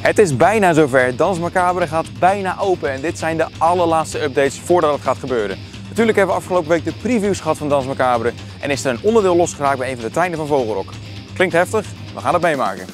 Het is bijna zover. Danse Macabre gaat bijna open en dit zijn de allerlaatste updates voordat het gaat gebeuren. Natuurlijk hebben we afgelopen week de previews gehad van Danse Macabre en is er een onderdeel losgeraakt bij een van de treinen van Vogelrok. Klinkt heftig? We gaan het meemaken.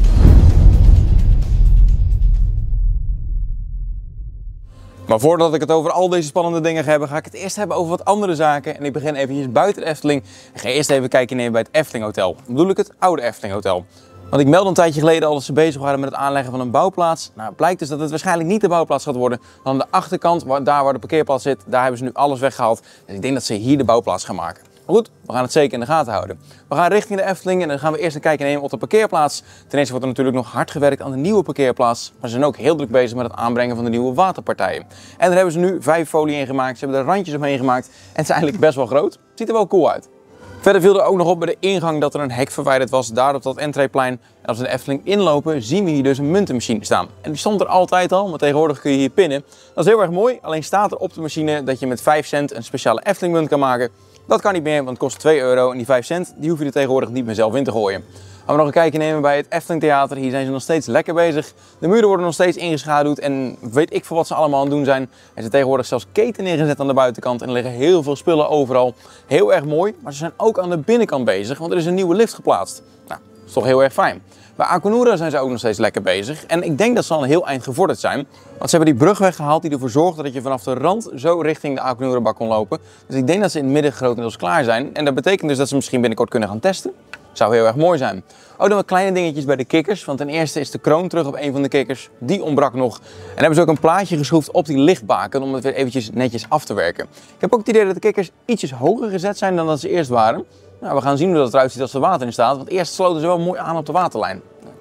Maar voordat ik het over al deze spannende dingen ga hebben, ga ik het eerst hebben over wat andere zaken. En ik begin eventjes buiten de Efteling en ga eerst even kijken nemen bij het Efteling Hotel. Dan bedoel ik het oude Efteling Hotel. Want ik meldde een tijdje geleden al dat ze bezig waren met het aanleggen van een bouwplaats. Nou, het blijkt dus dat het waarschijnlijk niet de bouwplaats gaat worden. Want aan de achterkant, daar waar de parkeerplaats zit, daar hebben ze nu alles weggehaald. Dus ik denk dat ze hier de bouwplaats gaan maken. Maar goed, we gaan het zeker in de gaten houden. We gaan richting de Efteling en dan gaan we eerst een kijkje nemen op de parkeerplaats. Ten eerste wordt er natuurlijk nog hard gewerkt aan de nieuwe parkeerplaats. Maar ze zijn ook heel druk bezig met het aanbrengen van de nieuwe waterpartijen. En daar hebben ze nu 5 folie in gemaakt. Ze hebben er randjes omheen gemaakt. En het is eigenlijk best wel groot. Ziet er wel cool uit. Verder viel er ook nog op bij de ingang dat er een hek verwijderd was, daar op dat entreeplein. En als we de Efteling inlopen, zien we hier dus een muntenmachine staan. En die stond er altijd al, maar tegenwoordig kun je hier pinnen. Dat is heel erg mooi, alleen staat er op de machine dat je met 5 cent een speciale Efteling munt kan maken. Dat kan niet meer, want het kost 2 euro en die 5 cent die hoef je er tegenwoordig niet meer zelf in te gooien. Gaan we nog een kijkje nemen bij het Efteling Theater. Hier zijn ze nog steeds lekker bezig. De muren worden nog steeds ingeschaduwd en weet ik veel wat ze allemaal aan het doen zijn. Er zijn tegenwoordig zelfs keten neergezet aan de buitenkant en er liggen heel veel spullen overal. Heel erg mooi, maar ze zijn ook aan de binnenkant bezig, want er is een nieuwe lift geplaatst. Nou, dat is toch heel erg fijn. Bij Aquanura zijn ze ook nog steeds lekker bezig en ik denk dat ze al een heel eind gevorderd zijn. Want ze hebben die brug weggehaald die ervoor zorgde dat je vanaf de rand zo richting de Aquanura bak kon lopen. Dus ik denk dat ze in het midden grotendeels klaar zijn en dat betekent dus dat ze misschien binnenkort kunnen gaan testen. Zou heel erg mooi zijn. Ook nog wat kleine dingetjes bij de kikkers, want ten eerste is de kroon terug op een van de kikkers. Die ontbrak nog. En hebben ze ook een plaatje geschroefd op die lichtbaken om het weer eventjes netjes af te werken. Ik heb ook het idee dat de kikkers ietsjes hoger gezet zijn dan dat ze eerst waren. Nou, we gaan zien hoe dat eruit ziet als er water in staat, want eerst sloten ze wel mooi aan op de waterlijn.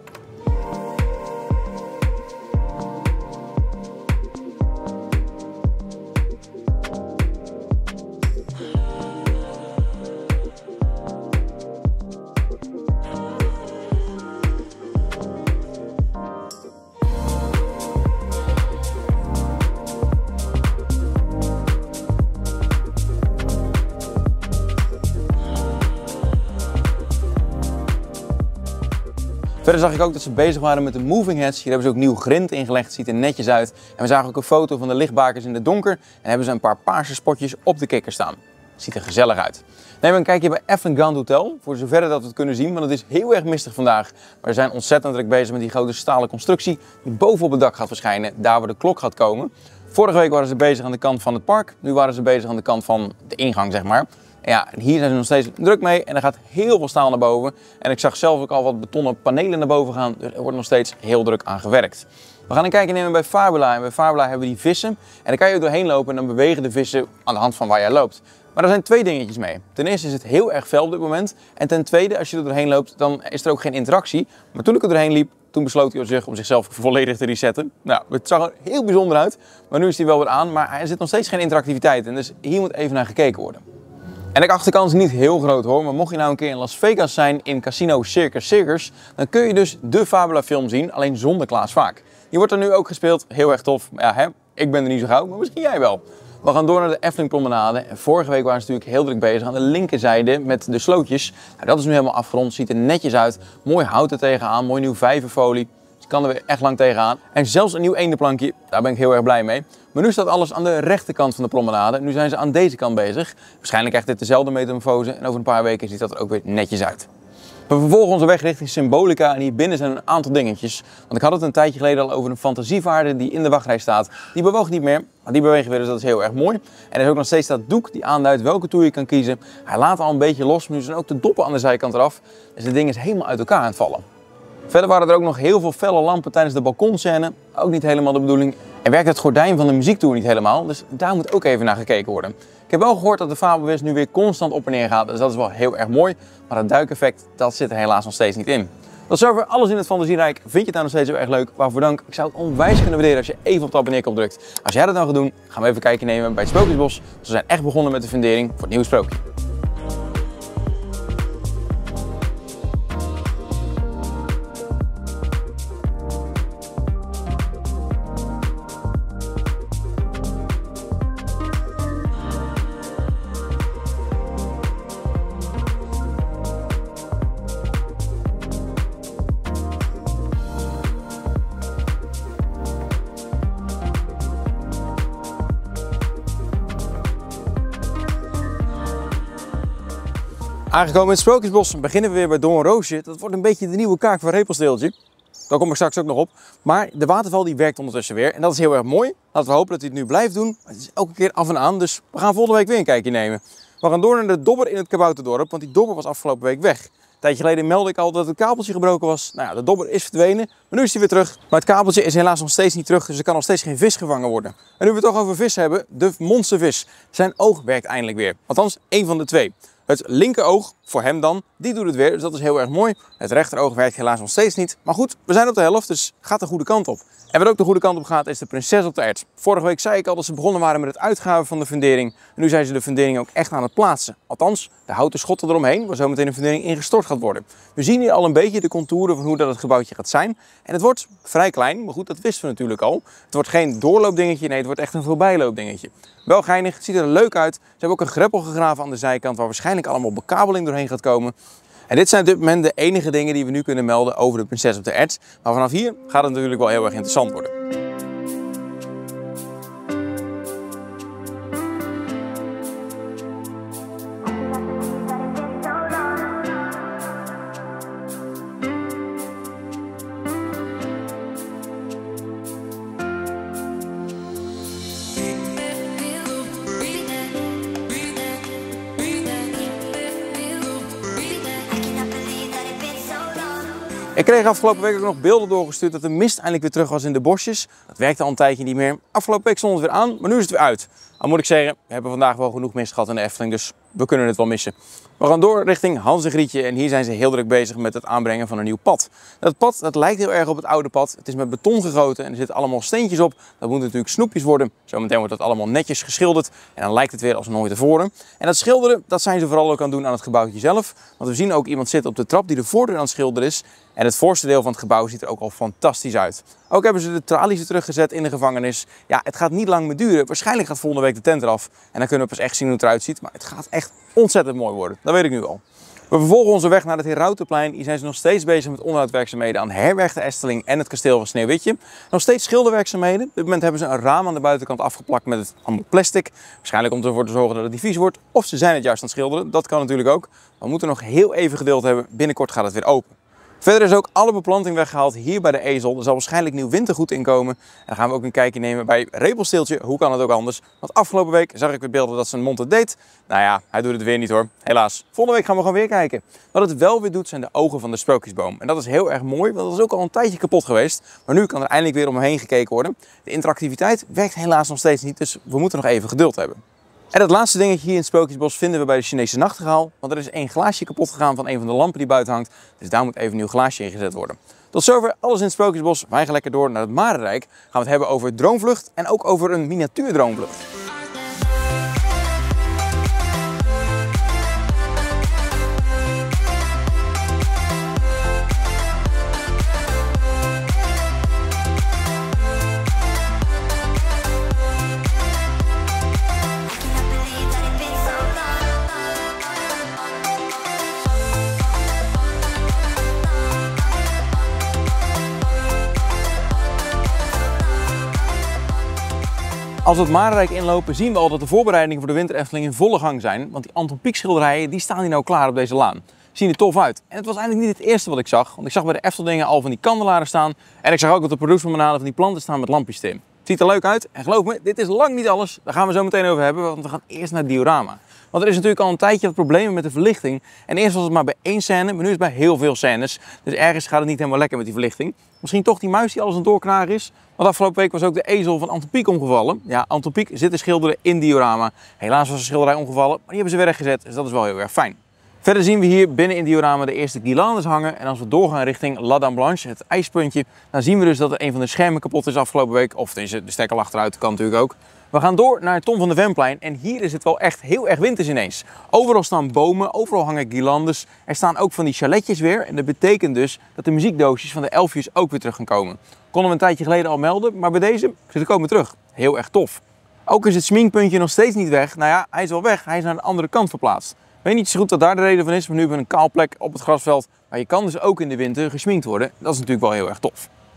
Verder zag ik ook dat ze bezig waren met de moving heads. Hier hebben ze ook nieuw grind ingelegd, ziet er netjes uit. En we zagen ook een foto van de lichtbakens in het donker. En hebben ze een paar paarse spotjes op de kikker staan. Ziet er gezellig uit. Neem een kijkje bij Efteling Grand Hotel, voor zover dat we het kunnen zien, want het is heel erg mistig vandaag. Maar we zijn ontzettend druk bezig met die grote stalen constructie die boven op het dak gaat verschijnen, daar waar de klok gaat komen. Vorige week waren ze bezig aan de kant van het park, nu waren ze bezig aan de kant van de ingang, zeg maar. Ja, hier zijn ze nog steeds druk mee en er gaat heel veel staal naar boven. En ik zag zelf ook al wat betonnen panelen naar boven gaan, dus er wordt nog steeds heel druk aan gewerkt. We gaan een kijkje nemen bij Fabula en bij Fabula hebben we die vissen. En daar kan je doorheen lopen en dan bewegen de vissen aan de hand van waar jij loopt. Maar er zijn 2 dingetjes mee. Ten eerste is het heel erg fel op dit moment. En ten tweede, als je er doorheen loopt, dan is er ook geen interactie. Maar toen ik er doorheen liep, toen besloot hij om zichzelf volledig te resetten. Nou, het zag er heel bijzonder uit, maar nu is hij wel weer aan. Maar er zit nog steeds geen interactiviteit en dus hier moet even naar gekeken worden. En de achterkant is niet heel groot hoor, maar mocht je nou een keer in Las Vegas zijn in Casino Circus, dan kun je dus de Fabula film zien, alleen zonder Klaas Vaak. Die wordt er nu ook gespeeld, heel erg tof. Ja, hè? Ik ben er niet zo gauw, maar misschien jij wel. We gaan door naar de Efteling Promenade. En vorige week waren ze natuurlijk heel druk bezig aan de linkerzijde met de slootjes. Nou, dat is nu helemaal afgerond, ziet er netjes uit. Mooi hout er tegenaan, mooi nieuw vijverfolie. Dus kan er weer echt lang tegenaan. En zelfs een nieuw eendenplankje, daar ben ik heel erg blij mee. Maar nu staat alles aan de rechterkant van de promenade. Nu zijn ze aan deze kant bezig. Waarschijnlijk krijgt dit dezelfde metamorfose en over een paar weken ziet dat er ook weer netjes uit. We vervolgen onze weg richting Symbolica en hier binnen zijn een aantal dingetjes. Want ik had het een tijdje geleden al over een fantasievaarder die in de wachtrij staat. Die bewoog niet meer, maar die bewegen weer, dus dat is heel erg mooi. En er is ook nog steeds dat doek die aanduidt welke toer je kan kiezen. Hij laat al een beetje los, maar nu zijn ook de doppen aan de zijkant eraf. Dus dit ding is helemaal uit elkaar aan het vallen. Verder waren er ook nog heel veel felle lampen tijdens de balkonscène. Ook niet helemaal de bedoeling. En werkt het gordijn van de muziektoer niet helemaal, dus daar moet ook even naar gekeken worden. Ik heb wel gehoord dat de Fabelwest nu weer constant op en neer gaat, dus dat is wel heel erg mooi. Maar het duikeffect, dat zit er helaas nog steeds niet in. Tot zover alles in het Fantasierijk. Vind je het nou nog steeds heel erg leuk? Waarvoor dank. Ik zou het onwijs kunnen waarderen als je even op de abonneerknop drukt. Als jij dat nou gaat doen, gaan we even kijken nemen bij het Sprookjesbos. Dus we zijn echt begonnen met de fundering voor het nieuwe sprookje. Aangekomen in het Sprookjesbos beginnen we weer bij Doornroosje. Dat wordt een beetje de nieuwe kaak van Repelsteeltje. Daar kom ik straks ook nog op. Maar de waterval die werkt ondertussen weer en dat is heel erg mooi. Laten we hopen dat hij het nu blijft doen. Het is elke keer af en aan, dus we gaan volgende week weer een kijkje nemen. We gaan door naar de dobber in het Kabouterdorp, want die dobber was afgelopen week weg. Een tijdje geleden meldde ik al dat het kabeltje gebroken was. Nou ja, de dobber is verdwenen, maar nu is hij weer terug. Maar het kabeltje is helaas nog steeds niet terug, dus er kan nog steeds geen vis gevangen worden. En nu we het toch over vis hebben, de monstervis. Zijn oog werkt eindelijk weer. Althans, één van de twee. Het linkeroog, voor hem dan, die doet het weer, dus dat is heel erg mooi. Het rechteroog werkt helaas nog steeds niet. Maar goed, we zijn op de helft, dus gaat de goede kant op. En wat ook de goede kant op gaat, is de prinses op de ert. Vorige week zei ik al dat ze begonnen waren met het uitgraven van de fundering. En nu zijn ze de fundering ook echt aan het plaatsen. Althans, de houten schotten eromheen, waar zo meteen de fundering ingestort gaat worden. We zien hier al een beetje de contouren van hoe dat het gebouwtje gaat zijn. En het wordt vrij klein, maar goed, dat wisten we natuurlijk al. Het wordt geen doorloopdingetje, nee, het wordt echt een voorbijloopdingetje. Wel geinig, het ziet er leuk uit. Ze hebben ook een greppel gegraven aan de zijkant, waar waarschijnlijk allemaal bekabeling doorheen gaat komen. En dit zijn op dit moment de enige dingen die we nu kunnen melden over de prinses op de ert. Maar vanaf hier gaat het natuurlijk wel heel erg interessant worden. Ik kreeg afgelopen week ook nog beelden doorgestuurd dat de mist eindelijk weer terug was in de bosjes. Dat werkte al een tijdje niet meer. Afgelopen week stond het weer aan, maar nu is het weer uit. Al moet ik zeggen, we hebben vandaag wel genoeg mist gehad in de Efteling, dus we kunnen het wel missen. We gaan door richting Hans en Grietje en hier zijn ze heel druk bezig met het aanbrengen van een nieuw pad. Dat pad dat lijkt heel erg op het oude pad. Het is met beton gegoten en er zitten allemaal steentjes op. Dat moeten natuurlijk snoepjes worden. Zometeen wordt dat allemaal netjes geschilderd en dan lijkt het weer als nooit tevoren. En dat schilderen, dat zijn ze vooral ook aan het doen aan het gebouwtje zelf. Want we zien ook iemand zitten op de trap die de voordeur aan het schilderen is. En het voorste deel van het gebouw ziet er ook al fantastisch uit. Ook hebben ze de tralies er teruggezet in de gevangenis. Ja, het gaat niet lang meer duren. Waarschijnlijk gaat volgende week de tent eraf. En dan kunnen we pas echt zien hoe het eruit ziet. Maar het gaat echt ontzettend mooi worden. Dat weet ik nu al. We vervolgen onze weg naar het Herautenplein. Hier zijn ze nog steeds bezig met onderhoudswerkzaamheden aan Herberg de Efteling en het kasteel van Sneeuwwitje. Nog steeds schilderwerkzaamheden. Op dit moment hebben ze een raam aan de buitenkant afgeplakt met het allemaal plastic. Waarschijnlijk om ervoor te zorgen dat het niet vies wordt. Of ze zijn het juist aan het schilderen. Dat kan natuurlijk ook. We moeten nog heel even geduld hebben. Binnenkort gaat het weer open. Verder is ook alle beplanting weggehaald hier bij de Ezel. Er zal waarschijnlijk nieuw wintergoed inkomen. En dan gaan we ook een kijkje nemen bij Repelsteeltje. Hoe kan het ook anders? Want afgelopen week zag ik weer beelden dat zijn mond het deed. Nou ja, hij doet het weer niet hoor. Helaas. Volgende week gaan we gewoon weer kijken. Wat het wel weer doet zijn de ogen van de sprookjesboom. En dat is heel erg mooi, want dat is ook al een tijdje kapot geweest. Maar nu kan er eindelijk weer omheen gekeken worden. De interactiviteit werkt helaas nog steeds niet, dus we moeten nog even geduld hebben. En het laatste dingetje hier in het Sprookjesbos vinden we bij de Chinese nachtegaal. Want er is één glaasje kapot gegaan van een van de lampen die buiten hangt. Dus daar moet even een nieuw glaasje ingezet worden. Tot zover alles in het Sprookjesbos. Wij gaan lekker door naar het Marenrijk. Gaan we het hebben over droomvlucht en ook over een miniatuurdroomvlucht. Als we het Marenrijk inlopen zien we al dat de voorbereidingen voor de Winter Efteling in volle gang zijn. Want die Anton Pieck schilderijen die staan hier nou klaar op deze laan. Zien er tof uit. En het was eigenlijk niet het eerste wat ik zag. Want ik zag bij de Eftelingen al van die kandelaren staan. En ik zag ook op de productiepromenade van die planten staan met lampjes erin. Het ziet er leuk uit. En geloof me, dit is lang niet alles. Daar gaan we zo meteen over hebben. Want we gaan eerst naar het diorama. Want er is natuurlijk al een tijdje wat problemen met de verlichting. En eerst was het maar bij één scène, maar nu is het bij heel veel scènes. Dus ergens gaat het niet helemaal lekker met die verlichting. Misschien toch die muis die alles een doorknager is. Want afgelopen week was ook de ezel van Anton Pieck omgevallen. Ja, Anton Pieck zit te schilderen in diorama. Helaas was de schilderij omgevallen, maar die hebben ze weer weggezet. Dus dat is wel heel erg fijn. Verder zien we hier binnen in diorama de eerste guirlandes hangen. En als we doorgaan richting La Dame Blanche, het ijspuntje, dan zien we dus dat er een van de schermen kapot is afgelopen week. Of de stekker achteruit, kan natuurlijk ook. We gaan door naar het Tom van de Venplein en hier is het wel echt heel erg winters ineens. Overal staan bomen, overal hangen guirlandes. Er staan ook van die chaletjes weer en dat betekent dus dat de muziekdoosjes van de elfjes ook weer terug gaan komen. Konden we een tijdje geleden al melden, maar bij deze ze komen terug. Heel erg tof. Ook is het sminkpuntje nog steeds niet weg. Nou ja, hij is wel weg, hij is naar de andere kant verplaatst. Ik weet niet zo goed wat daar de reden van is, maar nu hebben we een kaal plek op het grasveld. Maar je kan dus ook in de winter gesminkt worden. Dat is natuurlijk wel heel erg tof.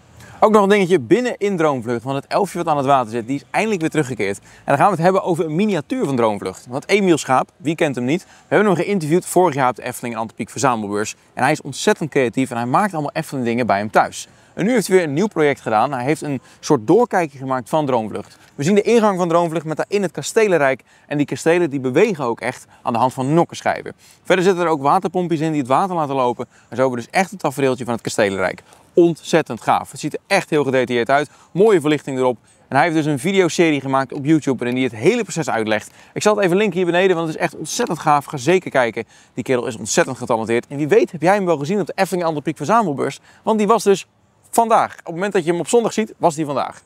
Ook nog een dingetje binnen in Droomvlucht, want het elfje wat aan het water zit, die is eindelijk weer teruggekeerd. En dan gaan we het hebben over een miniatuur van Droomvlucht. Want Emiel Schaap, wie kent hem niet? We hebben hem geïnterviewd vorig jaar op de Efteling en Antropiek Verzamelbeurs. En hij is ontzettend creatief en hij maakt allemaal Efteling dingen bij hem thuis. En nu heeft hij weer een nieuw project gedaan. Hij heeft een soort doorkijkje gemaakt van Droomvlucht. We zien de ingang van Droomvlucht met daarin het Kastelenrijk. En die kastelen die bewegen ook echt aan de hand van nokkenschijven. Verder zitten er ook waterpompjes in die het water laten lopen. En zo hebben we dus echt een tafereeltje van het Kastelenrijk. Ontzettend gaaf. Het ziet er echt heel gedetailleerd uit. Mooie verlichting erop. En hij heeft dus een videoserie gemaakt op YouTube waarin hij het hele proces uitlegt. Ik zal het even linken hier beneden, want het is echt ontzettend gaaf. Ga zeker kijken. Die kerel is ontzettend getalenteerd. En wie weet heb jij hem wel gezien op de Efteling en Antropiek Verzamelbeurs. Want die was dus vandaag. Op het moment dat je hem op zondag ziet, was die vandaag.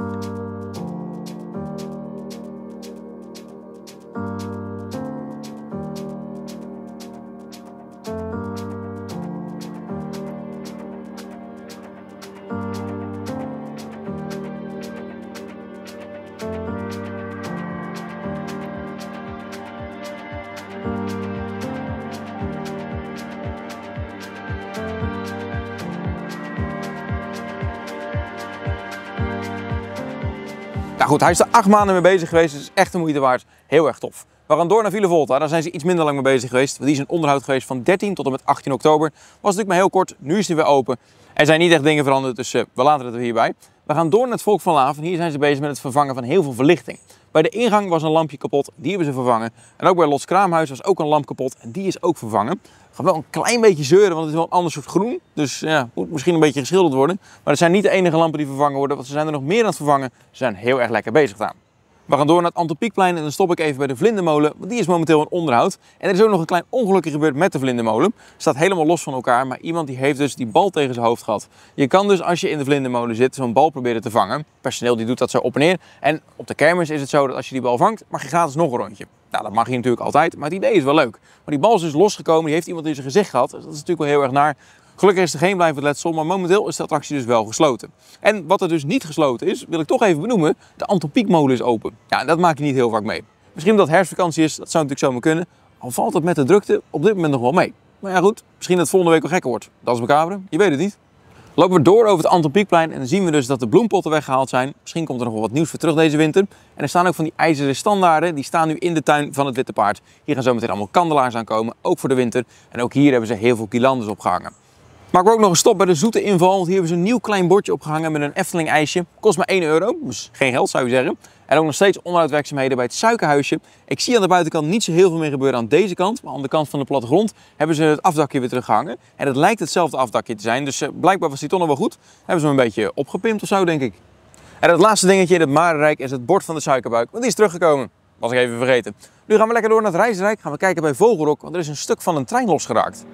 Nou goed, hij is er 8 maanden mee bezig geweest, dus is echt de moeite waard. Heel erg tof. We gaan door naar Villa Volta, daar zijn ze iets minder lang mee bezig geweest. Die is in onderhoud geweest van 13 tot en met 18 oktober. Was natuurlijk maar heel kort, nu is hij weer open. Er zijn niet echt dingen veranderd, dus we laten het er hierbij. We gaan door naar het Volk van Laaf en hier zijn ze bezig met het vervangen van heel veel verlichting. Bij de ingang was een lampje kapot, die hebben ze vervangen. En ook bij Lots Kraamhuis was ook een lamp kapot en die is ook vervangen. Het gaat wel een klein beetje zeuren, want het is wel een ander soort groen. Dus ja, moet misschien een beetje geschilderd worden. Maar het zijn niet de enige lampen die vervangen worden, want ze zijn er nog meer aan het vervangen. Ze zijn heel erg lekker bezig daar. We gaan door naar het Antropiekplein en dan stop ik even bij de Vlindermolen, want die is momenteel in onderhoud. En er is ook nog een klein ongelukje gebeurd met de Vlindermolen. Staat helemaal los van elkaar, maar iemand die heeft dus die bal tegen zijn hoofd gehad. Je kan dus als je in de Vlindermolen zit zo'n bal proberen te vangen. Personeel die doet dat zo op en neer. En op de kermis is het zo dat als je die bal vangt, mag je gratis nog een rondje. Nou, dat mag je natuurlijk altijd, maar het idee is wel leuk. Maar die bal is dus losgekomen, die heeft iemand in zijn gezicht gehad. Dus dat is natuurlijk wel heel erg naar. Gelukkig is er geen blijvend letsel, maar momenteel is de attractie dus wel gesloten. En wat er dus niet gesloten is, wil ik toch even benoemen, de Antropiekmolen is open. Ja, en dat maak je niet heel vaak mee. Misschien omdat het herfstvakantie is, dat zou natuurlijk zomaar kunnen. Al valt het met de drukte op dit moment nog wel mee. Maar ja goed, misschien dat het volgende week wel gekker wordt. Dat is macabre, je weet het niet. Lopen we door over het Antropiekplein en dan zien we dus dat de bloempotten weggehaald zijn. Misschien komt er nog wel wat nieuws voor terug deze winter. En er staan ook van die ijzeren standaarden, die staan nu in de tuin van het Witte Paard. Hier gaan zo meteen allemaal kandelaars aankomen, ook voor de winter. En ook hier hebben ze heel veel guirlandes opgehangen. Maken we ook nog een stop bij de zoete inval, want hier hebben ze een nieuw klein bordje opgehangen met een Efteling ijsje. Kost maar €1, dus geen geld zou je zeggen. En ook nog steeds onderhoudwerkzaamheden bij het suikerhuisje. Ik zie aan de buitenkant niet zo heel veel meer gebeuren aan deze kant, maar aan de kant van de plattegrond hebben ze het afdakje weer teruggehangen. En het lijkt hetzelfde afdakje te zijn, dus blijkbaar was die toch nog wel goed. Hebben ze hem een beetje opgepimpt of zo, denk ik. En het laatste dingetje in het Marenrijk is het bord van de suikerbuik, want die is teruggekomen. Was ik even vergeten. Nu gaan we lekker door naar het Reisrijk, gaan we kijken bij Vogelrok, want er is een stuk van een trein losgeraakt.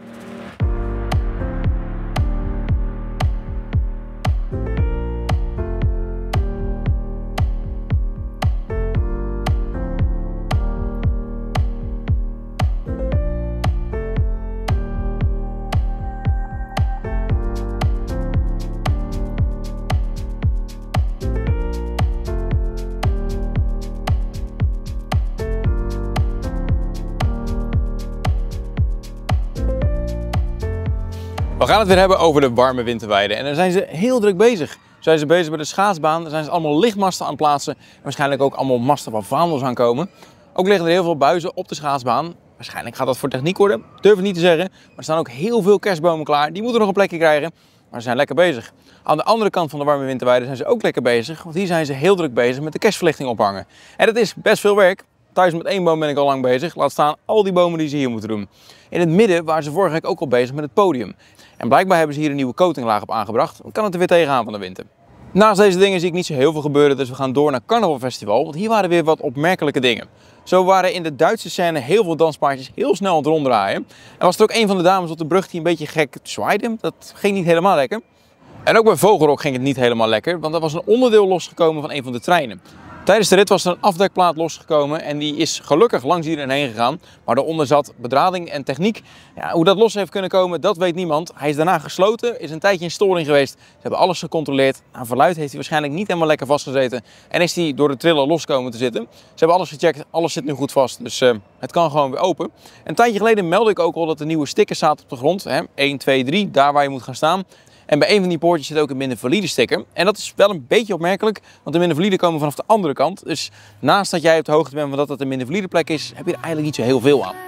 We gaan het weer hebben over de warme winterweiden en daar zijn ze heel druk bezig. Zijn ze bezig met de schaatsbaan, daar zijn ze allemaal lichtmasten aan het plaatsen en waarschijnlijk ook allemaal masten waar vaandels aan komen. Ook liggen er heel veel buizen op de schaatsbaan. Waarschijnlijk gaat dat voor techniek worden, durf ik niet te zeggen. Maar er staan ook heel veel kerstbomen klaar, die moeten nog een plekje krijgen, maar ze zijn lekker bezig. Aan de andere kant van de warme winterweide zijn ze ook lekker bezig, want hier zijn ze heel druk bezig met de kerstverlichting ophangen. En dat is best veel werk. Thuis met 1 boom ben ik al lang bezig, laat staan al die bomen die ze hier moeten doen. In het midden waren ze vorige week ook al bezig met het podium. En blijkbaar hebben ze hier een nieuwe coatinglaag op aangebracht. Dan kan het er weer tegenaan van de winter. Naast deze dingen zie ik niet zo heel veel gebeuren, dus we gaan door naar Carnaval Festival. Want hier waren weer wat opmerkelijke dingen. Zo waren in de Duitse scène heel veel danspaardjes heel snel aan het ronddraaien. En was er ook een van de dames op de brug die een beetje gek zwaaide. Dat ging niet helemaal lekker. En ook bij Vogelrok ging het niet helemaal lekker, want er was een onderdeel losgekomen van een van de treinen. Tijdens de rit was er een afdekplaat losgekomen en die is gelukkig langs hierin heen gegaan. Maar daaronder zat bedrading en techniek. Ja, hoe dat los heeft kunnen komen, dat weet niemand. Hij is daarna gesloten, is een tijdje in storing geweest. Ze hebben alles gecontroleerd. Aan verluid heeft hij waarschijnlijk niet helemaal lekker vastgezeten. En is hij door de trillen los komen te zitten. Ze hebben alles gecheckt, alles zit nu goed vast. Dus het kan gewoon weer open. Een tijdje geleden meldde ik ook al dat er nieuwe stickers zaten op de grond. Hè? 1, 2, 3, daar waar je moet gaan staan. En bij een van die poortjes zit ook een minder valide sticker. En dat is wel een beetje opmerkelijk, want de minder valide komen vanaf de andere kant. Dus naast dat jij op de hoogte bent van dat het een minder valide plek is, heb je er eigenlijk niet zo heel veel aan.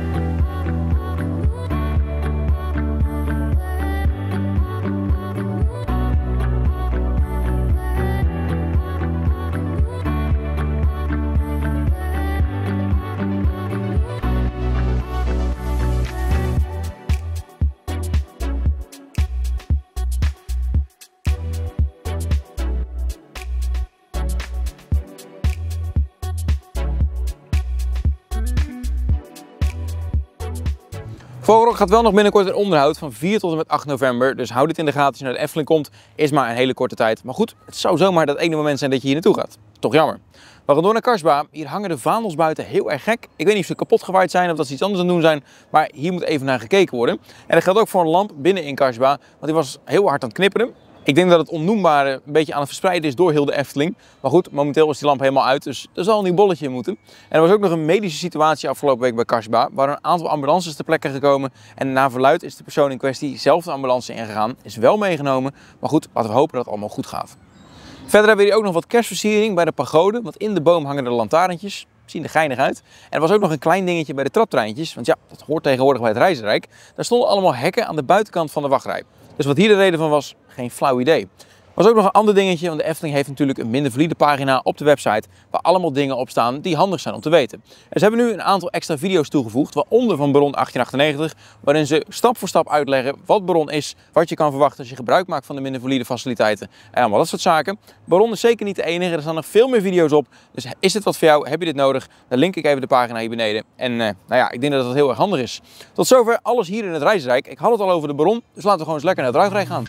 Vogelrok gaat wel nog binnenkort een onderhoud van 4 tot en met 8 november. Dus hou dit in de gaten als je naar de Efteling komt. Is maar een hele korte tijd. Maar goed, het zou zomaar dat ene moment zijn dat je hier naartoe gaat. Toch jammer. We gaan door naar Karstba. Hier hangen de vaandels buiten heel erg gek. Ik weet niet of ze kapot gewaaid zijn of dat ze iets anders aan het doen zijn. Maar hier moet even naar gekeken worden. En dat geldt ook voor een lamp binnen in Karstba. Want die was heel hard aan het knipperen. Ik denk dat het onnoembare een beetje aan het verspreiden is door heel de Efteling. Maar goed, momenteel is die lamp helemaal uit, dus er zal een nieuw bolletje in moeten. En er was ook nog een medische situatie afgelopen week bij Karstba, waar een aantal ambulances ter plekke gekomen. En na verluidt is de persoon in kwestie zelf de ambulance ingegaan, is wel meegenomen. Maar goed, laten we hopen dat het allemaal goed gaat. Verder hebben we hier ook nog wat kerstversiering bij de pagode, want in de boom hangen er lantaarntjes. Zien er geinig uit. En er was ook nog een klein dingetje bij de traptreintjes, want ja, dat hoort tegenwoordig bij het Reizenrijk. Daar stonden allemaal hekken aan de buitenkant van de wachtrij. Dus wat hier de reden van was, geen flauw idee. Er was ook nog een ander dingetje, want de Efteling heeft natuurlijk een minder valide pagina op de website waar allemaal dingen op staan die handig zijn om te weten. En ze hebben nu een aantal extra video's toegevoegd, waaronder van Baron 1898, waarin ze stap voor stap uitleggen wat Baron is, wat je kan verwachten als je gebruik maakt van de minder valide faciliteiten en allemaal dat soort zaken. Baron is zeker niet de enige, er staan nog veel meer video's op, dus is dit wat voor jou, heb je dit nodig, dan link ik even de pagina hier beneden. En nou ja, ik denk dat dat heel erg handig is. Tot zover alles hier in het Reizenrijk. Ik had het al over de Baron, dus laten we gewoon eens lekker naar het Ruigrijk gaan.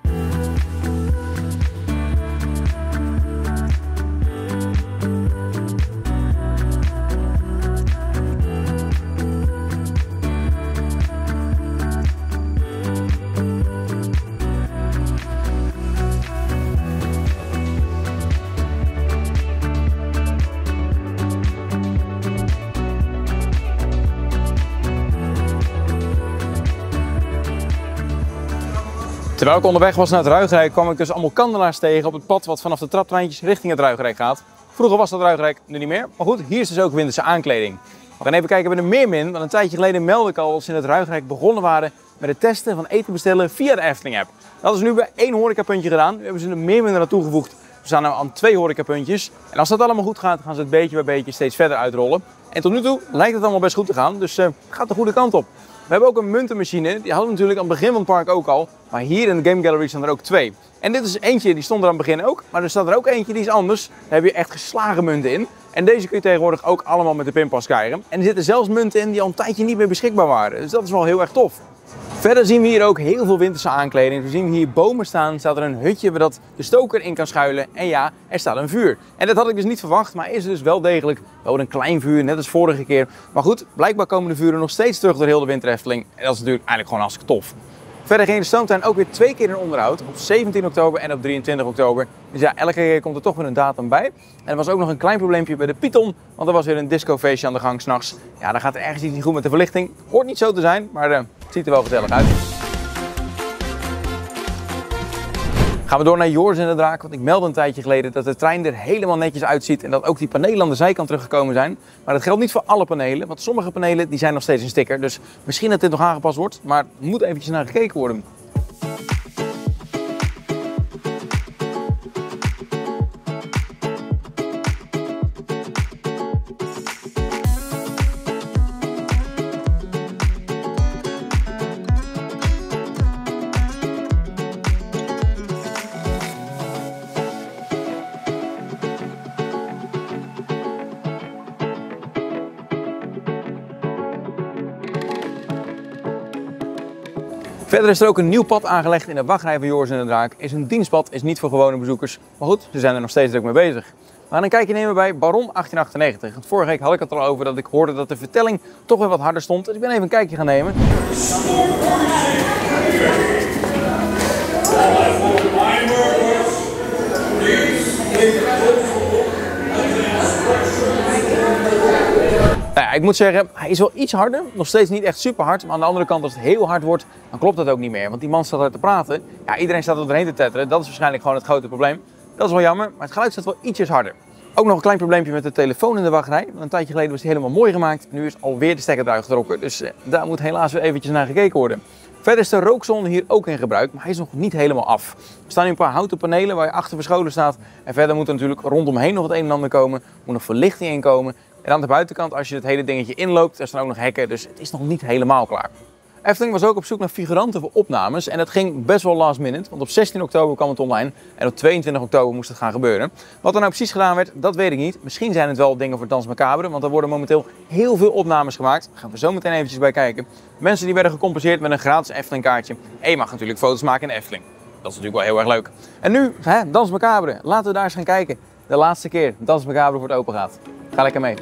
Terwijl ik onderweg was naar het Ruigrijk kwam ik dus allemaal kandelaars tegen op het pad wat vanaf de traptreintjes richting het Ruigrijk gaat. Vroeger was dat Ruigrijk, nu niet meer. Maar goed, hier is dus ook winterse aankleding. We gaan even kijken bij de Meermin, want een tijdje geleden meldde ik al dat ze in het Ruigrijk begonnen waren met het testen van eten bestellen via de Efteling app. Dat is nu bij 1 horecapuntje gedaan. Nu hebben ze de Meermin er naartoe gevoegd. We staan nu aan 2 horecapuntjes. En als dat allemaal goed gaat, gaan ze het beetje bij beetje steeds verder uitrollen. En tot nu toe lijkt het allemaal best goed te gaan, dus het gaat de goede kant op. We hebben ook een muntenmachine, die hadden we natuurlijk aan het begin van het park ook al. Maar hier in de Game Gallery staan er ook 2. En dit is eentje, die stond er aan het begin ook. Maar er staat er ook eentje, die is anders. Daar heb je echt geslagen munten in. En deze kun je tegenwoordig ook allemaal met de pinpas krijgen. En er zitten zelfs munten in die al een tijdje niet meer beschikbaar waren. Dus dat is wel heel erg tof. Verder zien we hier ook heel veel winterse aankleding. We zien hier bomen staan, staat er een hutje waar dat de stoker in kan schuilen. En ja, er staat een vuur. En dat had ik dus niet verwacht, maar is dus wel degelijk wel een klein vuur, net als vorige keer. Maar goed, blijkbaar komen de vuren nog steeds terug door heel de Winter Efteling. En dat is natuurlijk eigenlijk gewoon hartstikke tof. Verder ging de stoomtuin ook weer 2 keer in onderhoud, op 17 oktober en op 23 oktober. Dus ja, elke keer komt er toch weer een datum bij. En er was ook nog een klein probleempje bij de Python, want er was weer een discofeestje aan de gang 's nachts. Ja, dan gaat er ergens iets niet goed met de verlichting. Hoort niet zo te zijn, maar het ziet er wel gezellig uit. Gaan we door naar Joris en de Draak, want ik meldde een tijdje geleden dat de trein er helemaal netjes uitziet en dat ook die panelen aan de zijkant teruggekomen zijn. Maar dat geldt niet voor alle panelen, want sommige panelen die zijn nog steeds een sticker. Dus misschien dat dit nog aangepast wordt, maar er moet eventjes naar gekeken worden. Verder is er ook een nieuw pad aangelegd in de wachtrij van Joris en de Draak. Is een dienstpad, is niet voor gewone bezoekers. Maar goed, ze zijn er nog steeds druk mee bezig. We gaan een kijkje nemen bij Baron 1898. Want vorige week had ik het al over dat ik hoorde dat de vertelling toch weer wat harder stond. Dus ik ben even een kijkje gaan nemen. Nou ja, ik moet zeggen, hij is wel iets harder. Nog steeds niet echt super hard. Maar aan de andere kant, als het heel hard wordt, dan klopt dat ook niet meer. Want die man staat er te praten. Ja, iedereen staat er doorheen te tetteren. Dat is waarschijnlijk gewoon het grote probleem. Dat is wel jammer, maar het geluid staat wel ietsjes harder. Ook nog een klein probleempje met de telefoon in de wachtrij. Want een tijdje geleden was die helemaal mooi gemaakt. Nu is alweer de stekker eruit getrokken. Dus daar moet helaas weer eventjes naar gekeken worden. Verder is de rookzone hier ook in gebruik, maar hij is nog niet helemaal af. Er staan nu een paar houten panelen waar je achter verscholen staat. En verder moet er natuurlijk rondomheen nog het een en ander komen. Er moet nog verlichting in komen. En aan de buitenkant, als je het hele dingetje inloopt, er staan ook nog hekken. Dus het is nog niet helemaal klaar. Efteling was ook op zoek naar figuranten voor opnames en dat ging best wel last minute, want op 16 oktober kwam het online en op 22 oktober moest het gaan gebeuren. Wat er nou precies gedaan werd, dat weet ik niet. Misschien zijn het wel dingen voor Danse Macabre, want er worden momenteel heel veel opnames gemaakt. Daar gaan we zo meteen eventjes bij kijken. Mensen die werden gecompenseerd met een gratis Efteling kaartje en je mag natuurlijk foto's maken in de Efteling. Dat is natuurlijk wel heel erg leuk. En nu, Danse Macabre. Laten we daar eens gaan kijken. De laatste keer Danse Macabre voor het open gaat. Ga lekker mee.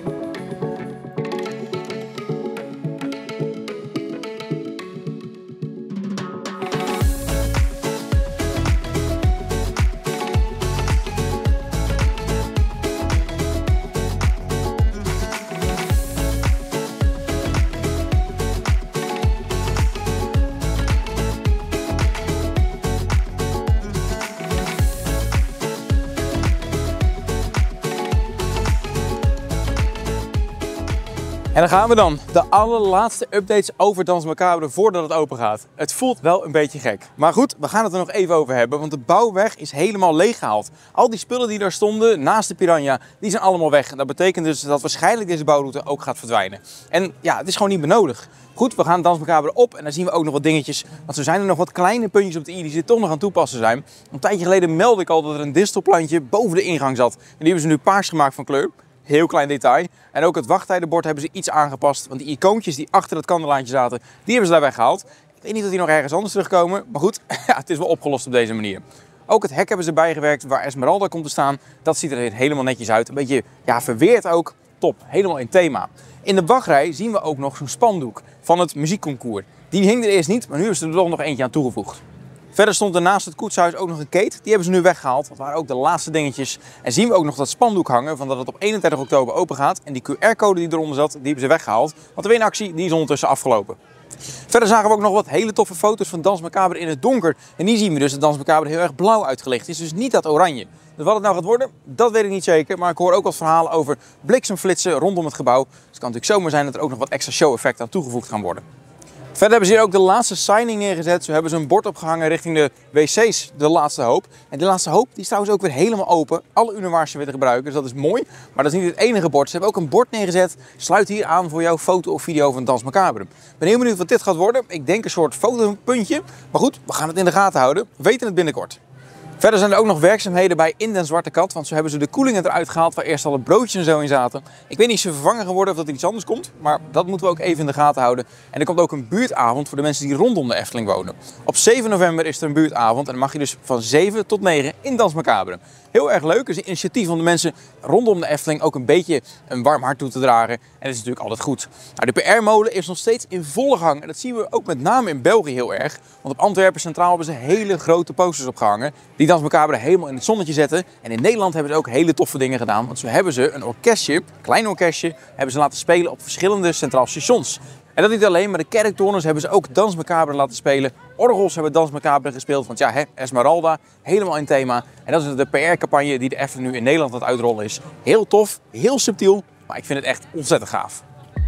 En dan gaan we dan. De allerlaatste updates over Danse Macabre voordat het open gaat. Het voelt wel een beetje gek. Maar goed, we gaan het er nog even over hebben, want de bouwweg is helemaal leeggehaald. Al die spullen die daar stonden naast de Piranha, die zijn allemaal weg. En dat betekent dus dat waarschijnlijk deze bouwroute ook gaat verdwijnen. En ja, het is gewoon niet meer nodig. Goed, we gaan Danse Macabre op en dan zien we ook nog wat dingetjes. Want zo zijn er nog wat kleine puntjes op de i die ze toch nog aan toepassen zijn. Een tijdje geleden meldde ik al dat er een distelplantje boven de ingang zat. En die hebben ze nu paars gemaakt van kleur. Heel klein detail. En ook het wachttijdenbord hebben ze iets aangepast. Want die icoontjes die achter het kandelaantje zaten, die hebben ze daar weggehaald. Ik weet niet of die nog ergens anders terugkomen. Maar goed, ja, het is wel opgelost op deze manier. Ook het hek hebben ze bijgewerkt waar Esmeralda komt te staan. Dat ziet er helemaal netjes uit. Een beetje verweerd ook. Top, helemaal in thema. In de wachtrij zien we ook nog zo'n spandoek van het muziekconcours. Die hing er eerst niet, maar nu is er toch nog eentje aan toegevoegd. Verder stond er naast het koetshuis ook nog een kate. Die hebben ze nu weggehaald. Dat waren ook de laatste dingetjes. En zien we ook nog dat spandoek hangen van dat het op 31 oktober open gaat. En die QR-code die eronder zat, die hebben ze weggehaald. Want de winactie die is ondertussen afgelopen. Verder zagen we ook nog wat hele toffe foto's van Danse Macabre in het donker. En die zien we dus dat Danse Macabre heel erg blauw uitgelicht is. Dus niet dat oranje. Dus wat het nou gaat worden, dat weet ik niet zeker. Maar ik hoor ook wat verhalen over bliksemflitsen rondom het gebouw. Dus het kan natuurlijk zomaar zijn dat er ook nog wat extra show-effecten aan toegevoegd gaan worden. Verder hebben ze hier ook de laatste signing neergezet. Zo hebben ze een bord opgehangen richting de wc's, de laatste hoop. En de laatste hoop die is trouwens ook weer helemaal open. Alle urinoirs weer te gebruiken, dus dat is mooi. Maar dat is niet het enige bord. Ze hebben ook een bord neergezet. Sluit hier aan voor jouw foto of video van Danse Macabre. Ik ben heel benieuwd wat dit gaat worden. Ik denk een soort fotopuntje. Maar goed, we gaan het in de gaten houden. We weten het binnenkort. Verder zijn er ook nog werkzaamheden bij in Den Zwarte Kat, want zo hebben ze de koelingen eruit gehaald waar eerst al de broodjes en zo in zaten. Ik weet niet of ze vervangen gaan worden of dat er iets anders komt, maar dat moeten we ook even in de gaten houden. En er komt ook een buurtavond voor de mensen die rondom de Efteling wonen. Op 7 november is er een buurtavond en dan mag je dus van 7 tot 9 in Danse Macabre. Heel erg leuk, het is een initiatief om de mensen rondom de Efteling ook een beetje een warm hart toe te dragen. En dat is natuurlijk altijd goed. Nou, de PR-molen is nog steeds in volle gang en dat zien we ook met name in België heel erg. Want op Antwerpen Centraal hebben ze hele grote posters opgehangen die Danse Macabre helemaal in het zonnetje zetten. En in Nederland hebben ze ook hele toffe dingen gedaan. Want zo hebben ze een orkestje, een klein orkestje, hebben ze laten spelen op verschillende centraal stations. En dat niet alleen, maar de kerktorens hebben ze ook Danse Macabre laten spelen. Orgels hebben Danse Macabre gespeeld, want ja, Esmeralda, helemaal in thema. En dat is de PR-campagne die de Efteling nu in Nederland aan het uitrollen is. Heel tof, heel subtiel, maar ik vind het echt ontzettend gaaf.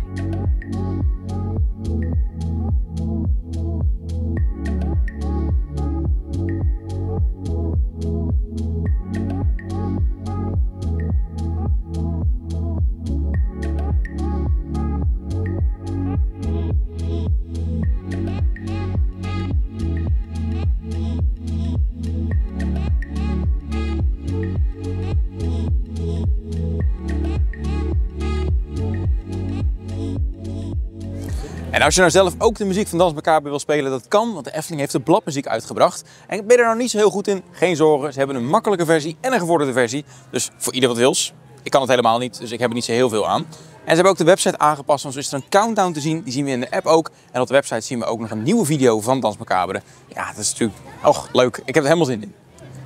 En als je nou zelf ook de muziek van Danse Macabre wil spelen, dat kan, want de Efteling heeft de bladmuziek uitgebracht. En ben je er nou niet zo heel goed in? Geen zorgen, ze hebben een makkelijke versie en een gevorderde versie. Dus voor ieder wat wils. Ik kan het helemaal niet, dus ik heb er niet zo heel veel aan. En ze hebben ook de website aangepast, want zo is er een countdown te zien. Die zien we in de app ook. En op de website zien we ook nog een nieuwe video van Danse Macabre. Ja, dat is natuurlijk leuk. Ik heb er helemaal zin in.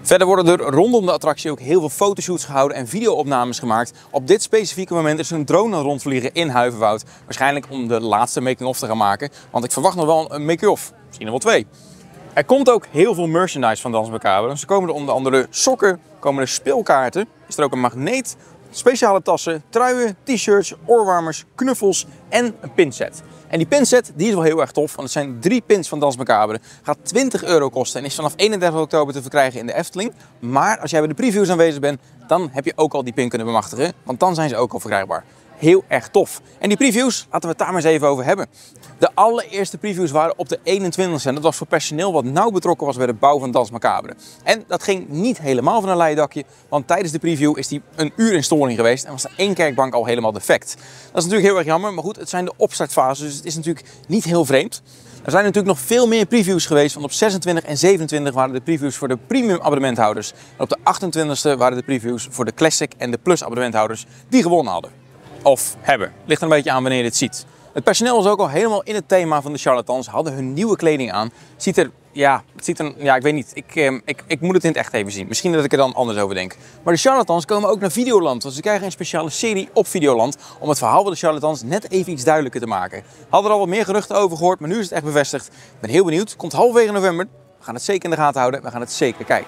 Verder worden er rondom de attractie ook heel veel fotoshoots gehouden en videoopnames gemaakt. Op dit specifieke moment is er een drone aan het rondvliegen in Huiverwoud. Waarschijnlijk om de laatste making-of te gaan maken, want ik verwacht nog wel een make-off. Misschien nog wel 2. Er komt ook heel veel merchandise van Dans Macabre. Ze komen er onder andere sokken, komen er speelkaarten, is er ook een magneet, speciale tassen, truien, t-shirts, oorwarmers, knuffels en een pinset. En die pinset die is wel heel erg tof, want het zijn 3 pins van Dans Macabre. Gaat €20 kosten en is vanaf 31 oktober te verkrijgen in de Efteling. Maar als jij bij de previews aanwezig bent, dan heb je ook al die pin kunnen bemachtigen, want dan zijn ze ook al verkrijgbaar. Heel erg tof. En die previews, laten we het daar maar eens even over hebben. De allereerste previews waren op de 21e en dat was voor personeel wat nauw betrokken was bij de bouw van Dans Macabre. En dat ging niet helemaal van een leien dakje, want tijdens de preview is die een uur in storing geweest en was de 1 kerkbank al helemaal defect. Dat is natuurlijk heel erg jammer, maar goed, het zijn de opstartfases, dus het is natuurlijk niet heel vreemd. Er zijn natuurlijk nog veel meer previews geweest, want op 26 en 27 waren de previews voor de premium abonnementhouders. En op de 28e waren de previews voor de classic en de plus abonnementhouders die gewonnen hadden. Of hebben. Ligt er een beetje aan wanneer je dit ziet. Het personeel was ook al helemaal in het thema van de charlatans, hadden hun nieuwe kleding aan. Ik weet niet. Ik moet het in het echt even zien. Misschien dat ik er dan anders over denk. Maar de charlatans komen ook naar Videoland. Want ze krijgen een speciale serie op Videoland om het verhaal van de charlatans net even iets duidelijker te maken. Hadden er al wat meer geruchten over gehoord, maar nu is het echt bevestigd. Ik ben heel benieuwd. Komt halverwege november. We gaan het zeker in de gaten houden. We gaan het zeker kijken.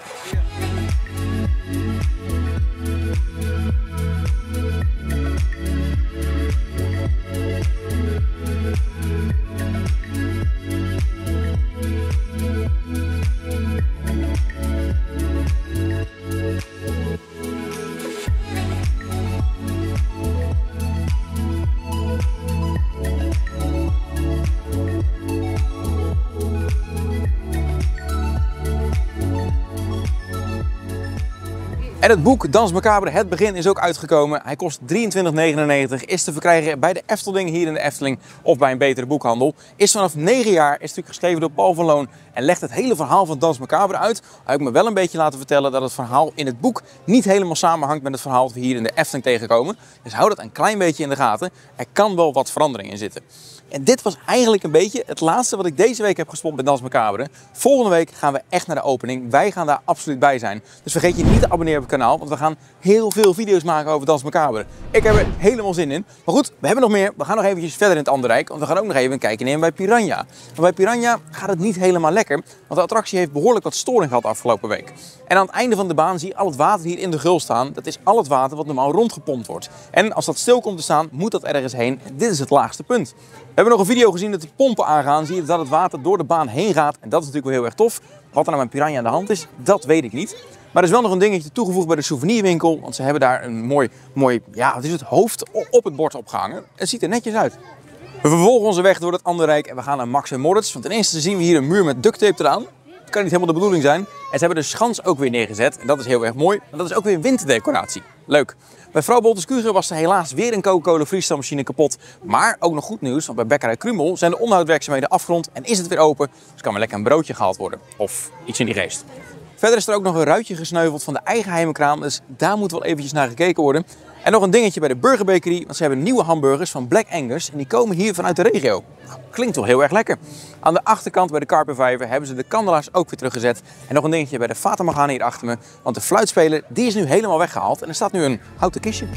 En het boek Dans Macabre, het begin, is ook uitgekomen. Hij kost €23,99, is te verkrijgen bij de Efteling hier in de Efteling of bij een betere boekhandel. Is vanaf 9 jaar, is natuurlijk geschreven door Paul van Loon en legt het hele verhaal van Dans Macabre uit. Hij heeft me wel een beetje laten vertellen dat het verhaal in het boek niet helemaal samenhangt met het verhaal dat we hier in de Efteling tegenkomen. Dus hou dat een klein beetje in de gaten. Er kan wel wat verandering in zitten. En dit was eigenlijk een beetje het laatste wat ik deze week heb gespot bij Dans Macabre. Volgende week gaan we echt naar de opening. Wij gaan daar absoluut bij zijn. Dus vergeet je niet te abonneren op het kanaal, want we gaan heel veel video's maken over Dans Macabre. Ik heb er helemaal zin in. Maar goed, we hebben nog meer. We gaan nog eventjes verder in het andere rijk, want we gaan ook nog even een kijkje nemen bij Piranha. Maar bij Piranha gaat het niet helemaal lekker, want de attractie heeft behoorlijk wat storing gehad afgelopen week. En aan het einde van de baan zie je al het water hier in de gul staan. Dat is al het water wat normaal rondgepompt wordt. En als dat stil komt te staan, moet dat ergens heen. Dit is het laagste punt. We hebben nog een video gezien dat de pompen aangaan. Zie je dat het water door de baan heen gaat. En dat is natuurlijk wel heel erg tof. Wat er nou met Piranha aan de hand is, dat weet ik niet. Maar er is wel nog een dingetje toegevoegd bij de souvenirwinkel. Want ze hebben daar een mooi wat is het, hoofd op het bord opgehangen. Het ziet er netjes uit. We vervolgen onze weg door het andere rijk en we gaan naar Max en Moritz. Want ten eerste zien we hier een muur met duct tape eraan. Dat kan niet helemaal de bedoeling zijn. En ze hebben de schans ook weer neergezet. En dat is heel erg mooi. En dat is ook weer winterdecoratie. Leuk. Bij vrouw Bolters Kuger was er helaas weer een Coca-Cola freestyle kapot. Maar ook nog goed nieuws, want bij Bekkerij Krumel zijn de onderhoudwerkzaamheden afgerond en is het weer open. Dus kan weer lekker een broodje gehaald worden. Of iets in die geest. Verder is er ook nog een ruitje gesneuveld van de Eigenheimer kraam. Dus daar moet wel eventjes naar gekeken worden. En nog een dingetje bij de Burger Bakery, want ze hebben nieuwe hamburgers van Black Angus en die komen hier vanuit de regio. Nou, klinkt wel heel erg lekker. Aan de achterkant bij de Carpet Vijver hebben ze de kandelaars ook weer teruggezet. En nog een dingetje bij de Fata Morgana hier achter me, want de fluitspeler die is nu helemaal weggehaald en er staat nu een houten kistje.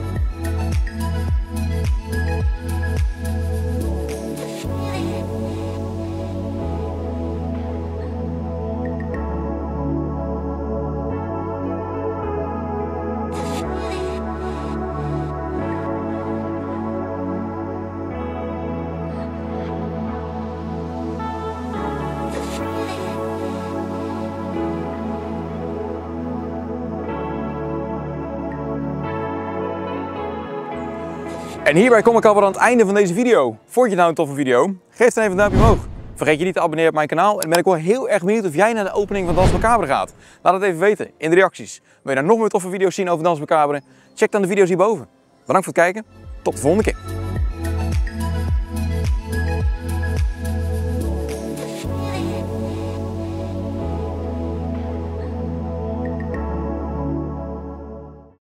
En hierbij kom ik alweer aan het einde van deze video. Vond je het nou een toffe video? Geef dan even een duimpje omhoog. Vergeet je niet te abonneren op mijn kanaal en ben ik wel heel erg benieuwd of jij naar de opening van Dans Macabre gaat. Laat het even weten in de reacties. Wil je nou nog meer toffe video's zien over Dans Macabre? Check dan de video's hierboven. Bedankt voor het kijken. Tot de volgende keer.